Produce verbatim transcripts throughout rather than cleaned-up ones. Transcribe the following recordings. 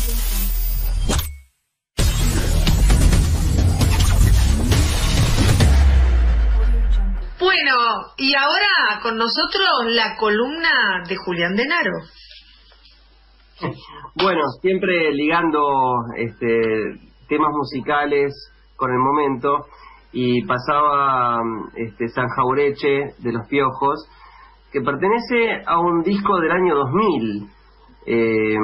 Bueno, y ahora con nosotros la columna de Julián Denaro. Bueno, siempre ligando este, temas musicales con el momento, y pasaba este, San Jaureche de Los Piojos, que pertenece a un disco del año dos mil, eh,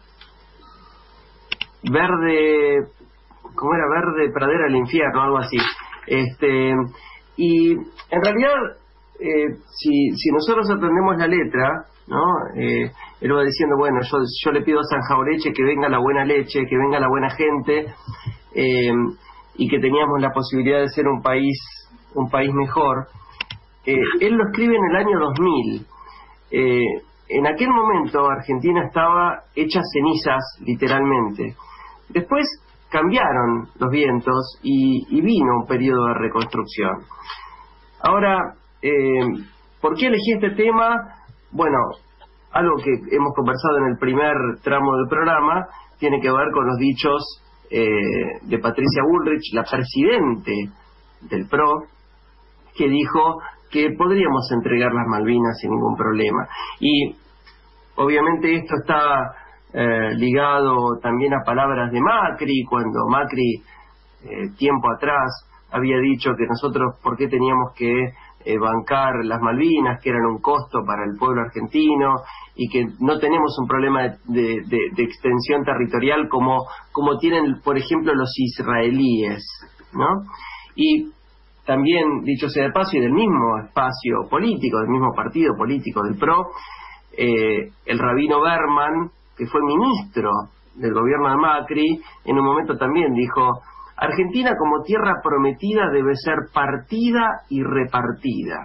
Verde, ¿cómo era? Verde Pradera del Infierno, algo así. Este, y en realidad, eh, si, si nosotros aprendemos la letra, ¿no? Eh, él va diciendo, bueno, yo, yo le pido a San Jaureche que venga la buena leche, que venga la buena gente, eh, y que teníamos la posibilidad de ser un país, un país mejor. Eh, él lo escribe en el año dos mil. Eh, en aquel momento Argentina estaba hecha cenizas, literalmente. Después cambiaron los vientos y, y vino un periodo de reconstrucción. Ahora, eh, ¿por qué elegí este tema? Bueno, algo que hemos conversado en el primer tramo del programa tiene que ver con los dichos eh, de Patricia Bullrich, la presidente del P R O, que dijo que podríamos entregar las Malvinas sin ningún problema. Y obviamente esto está eh, ligado también a palabras de Macri, cuando Macri, eh, tiempo atrás, había dicho que nosotros, ¿por qué teníamos que eh, bancar las Malvinas, que eran un costo para el pueblo argentino, y que no tenemos un problema de, de, de, de extensión territorial como, como tienen, por ejemplo, los israelíes, ¿no? Y también, dicho sea de paso, y del mismo espacio político, del mismo partido político del P R O, eh, el rabino Berman, que fue ministro del gobierno de Macri, en un momento también dijo: Argentina como tierra prometida debe ser partida y repartida.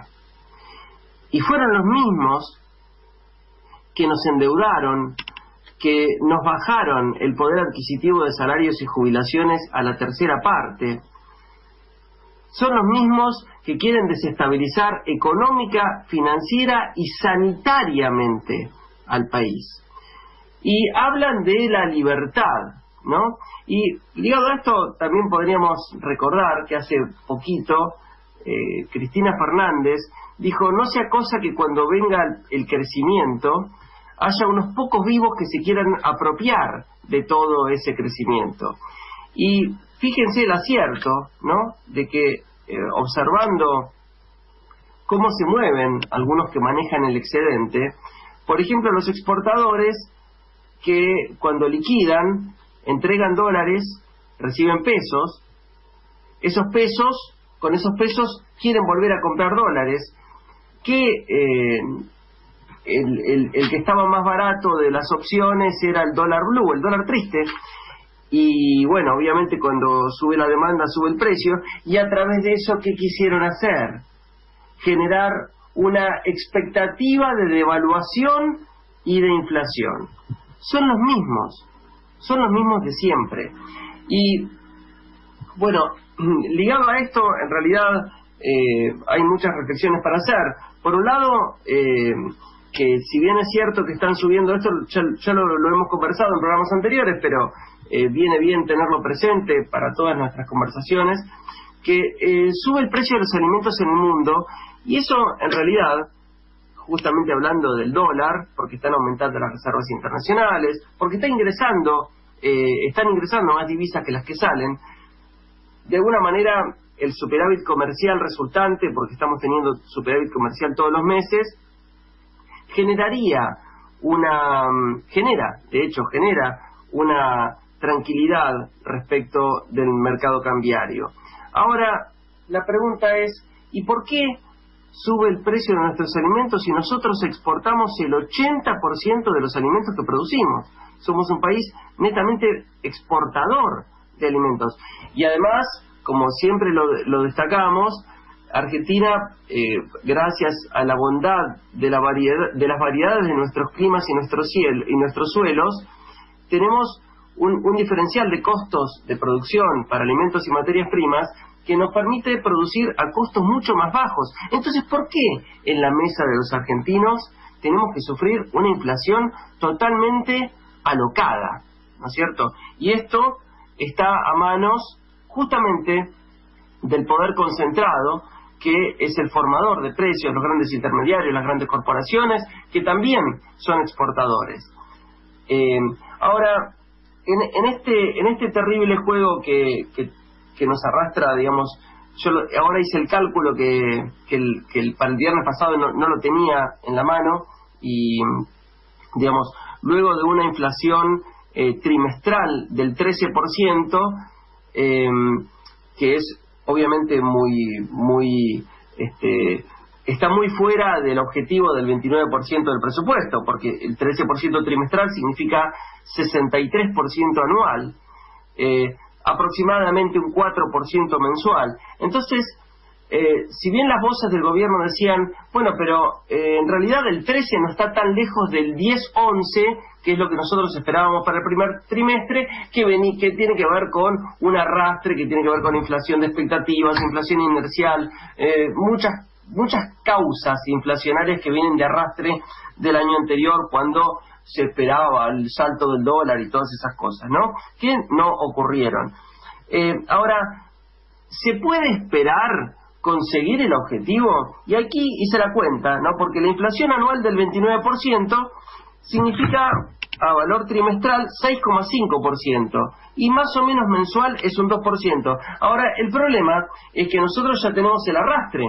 Y fueron los mismos que nos endeudaron, que nos bajaron el poder adquisitivo de salarios y jubilaciones a la tercera parte. Son los mismos que quieren desestabilizar económica, financiera y sanitariamente al país. Y hablan de la libertad, ¿no? Y ligado a esto también podríamos recordar que hace poquito eh, Cristina Fernández dijo: no sea cosa que cuando venga el crecimiento haya unos pocos vivos que se quieran apropiar de todo ese crecimiento. Y fíjense el acierto, ¿no? De que eh, observando cómo se mueven algunos que manejan el excedente, por ejemplo los exportadores, que cuando liquidan entregan dólares, reciben pesos, esos pesos, con esos pesos quieren volver a comprar dólares, que eh, el, el, el que estaba más barato de las opciones era el dólar blue, el dólar triste, y bueno, obviamente cuando sube la demanda sube el precio, y a través de eso, ¿qué quisieron hacer? Generar una expectativa de devaluación y de inflación. Son los mismos, son los mismos de siempre. Y bueno, ligado a esto, en realidad eh, hay muchas reflexiones para hacer. Por un lado, eh, que si bien es cierto que están subiendo esto, ya, ya lo, lo hemos conversado en programas anteriores, pero eh, viene bien tenerlo presente para todas nuestras conversaciones, que eh, sube el precio de los alimentos en el mundo, y eso en realidad, justamente hablando del dólar, porque están aumentando las reservas internacionales, porque está ingresando, eh, están ingresando más divisas que las que salen, de alguna manera el superávit comercial resultante, porque estamos teniendo superávit comercial todos los meses, generaría una, genera, de hecho genera una tranquilidad respecto del mercado cambiario. Ahora, la pregunta es, ¿y por qué sube el precio de nuestros alimentos si nosotros exportamos el ochenta por ciento de los alimentos que producimos? Somos un país netamente exportador de alimentos. Y además, como siempre lo, lo destacamos, Argentina, eh, gracias a la bondad de, la variedad, de las variedades de nuestros climas y nuestros, ciel, y nuestros suelos, tenemos un, un diferencial de costos de producción para alimentos y materias primas que nos permite producir a costos mucho más bajos. Entonces, ¿por qué en la mesa de los argentinos tenemos que sufrir una inflación totalmente alocada? ¿no es cierto? Y esto está a manos justamente del poder concentrado, que es el formador de precios, los grandes intermediarios, las grandes corporaciones, que también son exportadores. Eh, ahora, en, en este en este terrible juego que, que, que nos arrastra, digamos, yo lo, ahora hice el cálculo que, que, el, que el, para el viernes pasado no, no lo tenía en la mano, y, digamos, luego de una inflación eh, trimestral del trece por ciento, eh, que es obviamente muy, muy, este, está muy fuera del objetivo del veintinueve por ciento del presupuesto, porque el trece por ciento trimestral significa sesenta y tres por ciento anual, eh, aproximadamente un cuatro por ciento mensual. Entonces, eh, si bien las voces del gobierno decían, bueno, pero eh, en realidad el trece no está tan lejos del diez once, que es lo que nosotros esperábamos para el primer trimestre, que, vení, que tiene que ver con un arrastre, que tiene que ver con inflación de expectativas, inflación inercial, eh, muchas muchas causas inflacionarias que vienen de arrastre del año anterior, cuando se esperaba el salto del dólar y todas esas cosas, ¿no? Que no ocurrieron. Eh, ahora, ¿se puede esperar conseguir el objetivo? Y aquí hice la cuenta, ¿no? Porque la inflación anual del veintinueve por ciento significa a valor trimestral seis coma cinco por ciento y más o menos mensual es un dos por ciento. Ahora, el problema es que nosotros ya tenemos el arrastre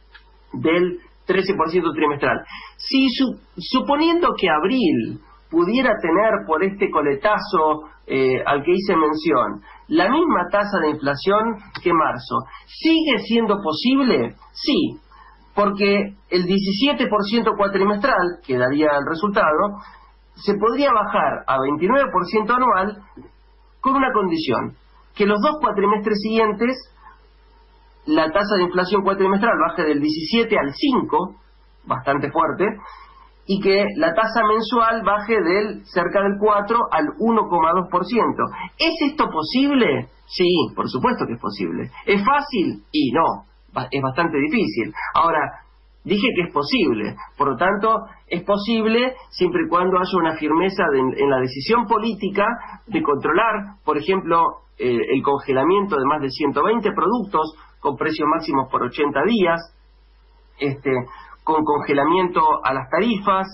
del trece por ciento trimestral. Si su, suponiendo que abril pudiera tener por este coletazo eh, al que hice mención la misma tasa de inflación que marzo, ¿sigue siendo posible? Sí, porque el diecisiete por ciento cuatrimestral, que daría el resultado, se podría bajar a veintinueve por ciento anual con una condición: que los dos cuatrimestres siguientes la tasa de inflación cuatrimestral baje del diecisiete al cinco, bastante fuerte, y que la tasa mensual baje del cerca del cuatro al uno coma dos por ciento. ¿Es esto posible? Sí, por supuesto que es posible. ¿Es fácil? Y no, es bastante difícil. Ahora, dije que es posible, por lo tanto, es posible siempre y cuando haya una firmeza de, en la decisión política de controlar, por ejemplo, eh, el congelamiento de más de ciento veinte productos con precios máximos por ochenta días, este, con congelamiento a las tarifas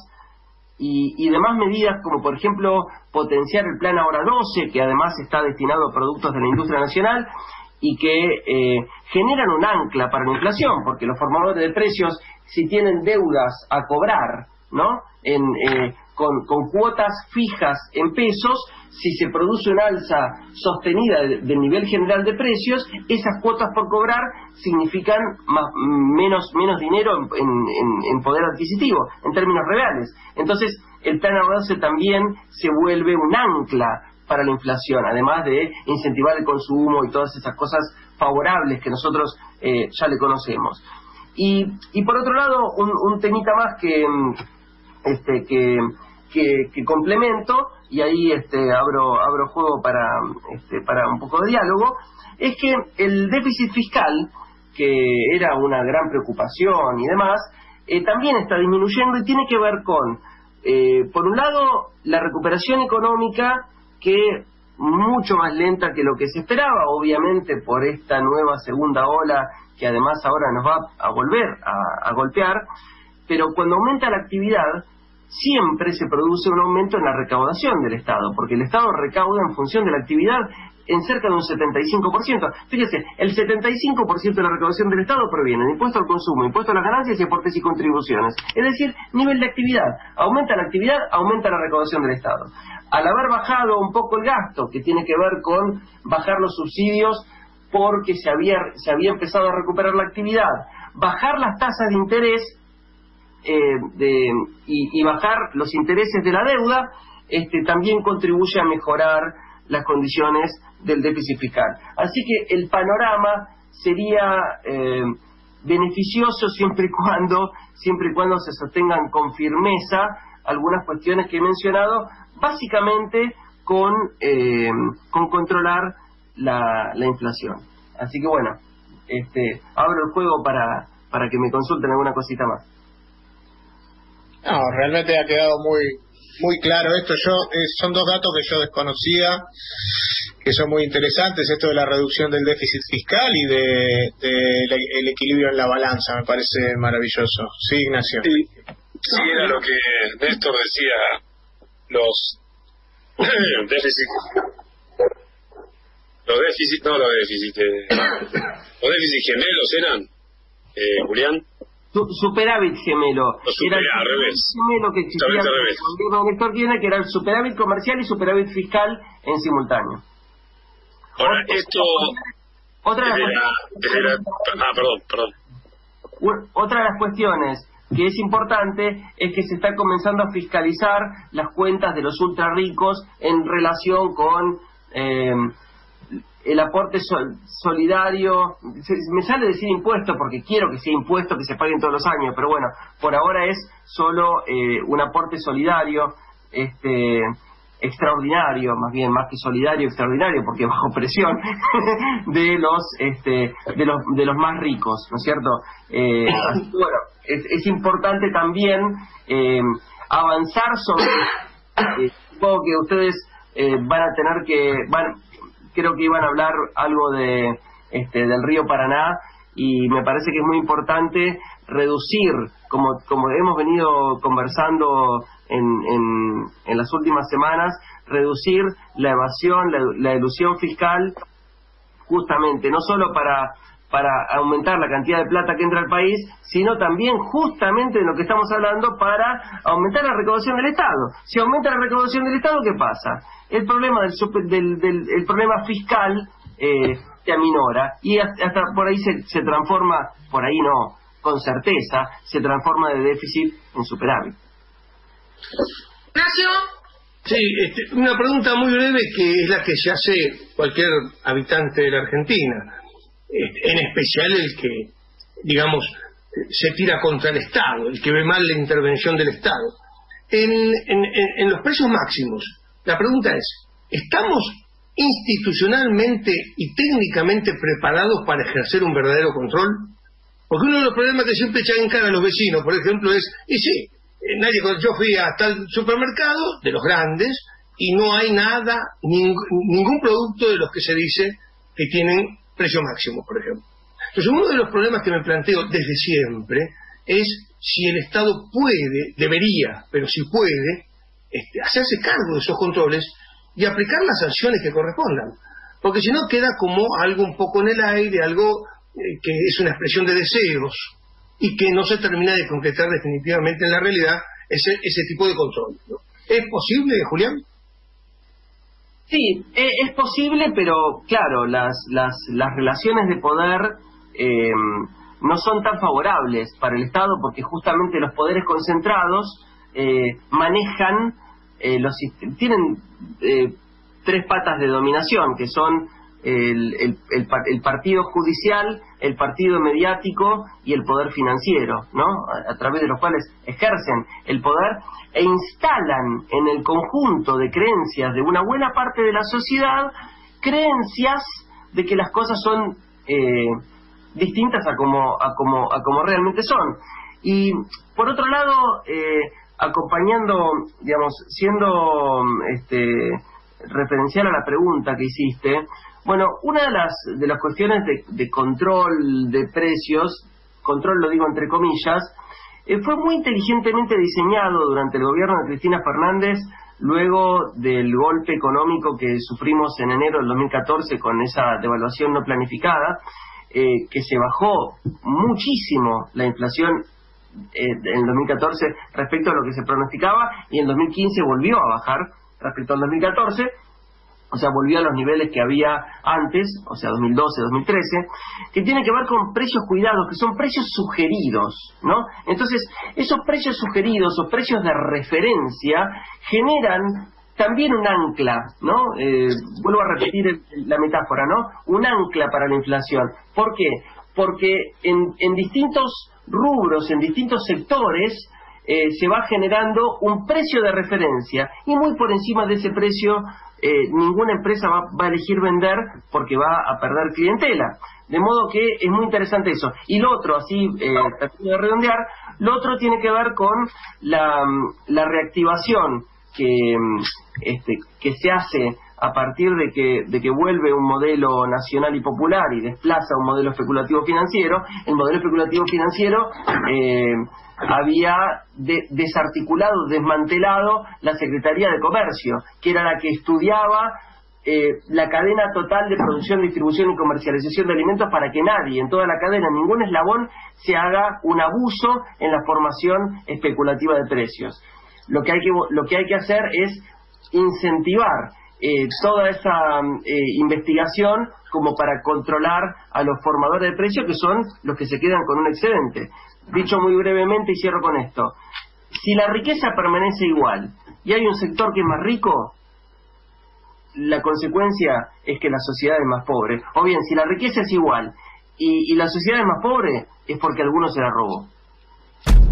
y, y demás medidas, como por ejemplo potenciar el Plan Ahora doce, que además está destinado a productos de la industria nacional y que eh, generan un ancla para la inflación, porque los formadores de precios, si tienen deudas a cobrar, ¿no? En, eh, con, con cuotas fijas en pesos, si se produce una alza sostenida del de nivel general de precios, esas cuotas por cobrar significan más, menos, menos dinero en, en, en poder adquisitivo, en términos reales. Entonces, el Plan Ahora doce también se vuelve un ancla para la inflación, además de incentivar el consumo y todas esas cosas favorables que nosotros eh, ya le conocemos. Y, y por otro lado, un, un temita más que, este, que, que, que complemento, y ahí este, abro, abro juego para, este, para un poco de diálogo, es que el déficit fiscal, que era una gran preocupación y demás, eh, también está disminuyendo y tiene que ver con, eh, por un lado, la recuperación económica, que mucho más lenta que lo que se esperaba, obviamente por esta nueva segunda ola que además ahora nos va a volver a, a golpear, pero cuando aumenta la actividad siempre se produce un aumento en la recaudación del Estado, porque el Estado recauda en función de la actividad en cerca de un setenta y cinco por ciento. Fíjese, el setenta y cinco por ciento de la recaudación del Estado proviene de impuesto al consumo, impuesto a las ganancias y aportes y contribuciones. Es decir, nivel de actividad. Aumenta la actividad, aumenta la recaudación del Estado. Al haber bajado un poco el gasto, que tiene que ver con bajar los subsidios porque se había, se había empezado a recuperar la actividad, bajar las tasas de interés eh, de, y, y bajar los intereses de la deuda, este, también contribuye a mejorar las condiciones del déficit fiscal. Así que el panorama sería eh, beneficioso siempre y cuando siempre y cuando se sostengan con firmeza algunas cuestiones que he mencionado, básicamente con eh, con controlar la, la inflación. Así que bueno, este abro el juego para para que me consulten alguna cosita más. No, realmente ha quedado muy muy claro esto. Yo eh, son dos datos que yo desconocía, que son muy interesantes, esto de la reducción del déficit fiscal y de, de el, el equilibrio en la balanza, me parece maravilloso. Sí, Ignacio. Sí, sí, era lo que Néstor decía, los déficit, los déficit, no los déficit, eh, los déficit gemelos eran, eh, Julián. Su, superávit gemelo. Super, era el al revés. gemelo que existía en el gobierno de Néstor Kirchner, que era el superávit comercial y superávit fiscal en simultáneo. Ahora, esto... Otra de las era, era, ah, perdón, perdón. Otra de las cuestiones que es importante es que se está comenzando a fiscalizar las cuentas de los ultra ricos en relación con eh, el aporte sol, solidario. Se, me sale decir impuesto porque quiero que sea impuesto, que se paguen todos los años, pero bueno, por ahora es solo eh, un aporte solidario, este extraordinario, más bien, más que solidario, extraordinario, porque bajo presión de los este de los de los más ricos, ¿no es cierto? Eh, así que, bueno, es, es importante también eh, avanzar sobre eh, supongo que ustedes eh, van a tener que van creo que iban a hablar algo de este del río Paraná, y me parece que es muy importante reducir, como como hemos venido conversando en, en, en las últimas semanas, reducir la evasión, la, la elusión fiscal, justamente, no solo para para aumentar la cantidad de plata que entra al país, sino también justamente de lo que estamos hablando, para aumentar la recaudación del Estado. Si aumenta la recaudación del Estado, ¿qué pasa? El problema del, super, del, del el problema fiscal eh, se aminora, y hasta por ahí se, se transforma, por ahí no, con certeza, se transforma de déficit en superávit. Ignacio. Sí, este, una pregunta muy breve que es la que se hace cualquier habitante de la Argentina, este, en especial el que, digamos, se tira contra el Estado, el que ve mal la intervención del Estado. En, en, en los precios máximos, la pregunta es, ¿estamos institucionalmente y técnicamente preparados para ejercer un verdadero control? Porque uno de los problemas que siempre echan en cara a los vecinos, por ejemplo, es, y sí, nadie, yo fui a tal supermercado de los grandes y no hay nada, ning, ningún producto de los que se dice que tienen precio máximo, por ejemplo. Entonces, uno de los problemas que me planteo desde siempre es si el Estado puede, debería, pero si puede, este, hacerse cargo de esos controles y aplicar las sanciones que correspondan. Porque si no queda como algo un poco en el aire, algo eh, que es una expresión de deseos y que no se termina de concretar definitivamente en la realidad ese, ese tipo de control, ¿no? ¿Es posible, Julián? Sí, es posible, pero claro, las, las, las relaciones de poder eh, no son tan favorables para el Estado, porque justamente los poderes concentrados eh, manejan, eh, los tienen eh, tres patas de dominación, que son el, el, el, el partido judicial, el partido mediático y el poder financiero, ¿no? A, a través de los cuales ejercen el poder e instalan en el conjunto de creencias de una buena parte de la sociedad creencias de que las cosas son eh, distintas a como a como a como realmente son. Y por otro lado, eh, acompañando, digamos, siendo este referencial a la pregunta que hiciste, bueno, una de las de las cuestiones de, de control de precios, control lo digo entre comillas, eh, fue muy inteligentemente diseñado durante el gobierno de Cristina Fernández, luego del golpe económico que sufrimos en enero del dos mil catorce con esa devaluación no planificada, eh, que se bajó muchísimo la inflación eh, en el dos mil catorce respecto a lo que se pronosticaba, y en dos mil quince volvió a bajar respecto al dos mil catorce, o sea, volvió a los niveles que había antes, o sea, dos mil doce, dos mil trece, que tiene que ver con precios cuidados, que son precios sugeridos, ¿no? Entonces, esos precios sugeridos o precios de referencia generan también un ancla, ¿no? Eh, vuelvo a repetir el, la metáfora, ¿no? Un ancla para la inflación. ¿Por qué? Porque en, en distintos rubros, en distintos sectores, eh, se va generando un precio de referencia, y muy por encima de ese precio Eh, ninguna empresa va, va a elegir vender porque va a perder clientela. De modo que es muy interesante eso. Y lo otro, así eh, tratando de redondear, lo otro tiene que ver con la, la reactivación que, este, que se hace a partir de que, de que vuelve un modelo nacional y popular y desplaza un modelo especulativo financiero, el modelo especulativo financiero eh, había de, desarticulado, desmantelado la Secretaría de Comercio, que era la que estudiaba eh, la cadena total de producción, distribución y comercialización de alimentos para que nadie, en toda la cadena, en ningún eslabón, se haga un abuso en la formación especulativa de precios. Lo que hay que, lo que, hay que hacer es incentivar Eh, toda esa eh, investigación como para controlar a los formadores de precios, que son los que se quedan con un excedente. Dicho muy brevemente, y cierro con esto: si la riqueza permanece igual y hay un sector que es más rico, la consecuencia es que la sociedad es más pobre. O bien, si la riqueza es igual y, y la sociedad es más pobre, es porque alguno se la robó.